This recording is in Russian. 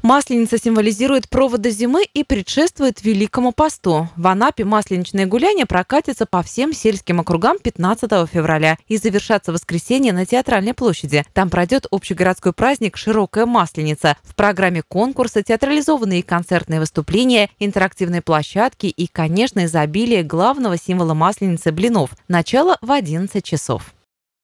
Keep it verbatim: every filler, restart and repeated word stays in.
Масленица символизирует проводы зимы и предшествует Великому посту. В Анапе масленичное гуляние прокатится по всем сельским округам пятнадцатого февраля и завершатся в воскресенье на Театральной площади. Там пройдет общегородской праздник «Широкая масленица». В программе конкурсы, театрализованные и концертные выступления, интерактивные площадки и, конечно, изобилие главного символа масленицы – блинов. Начало в одиннадцать часов.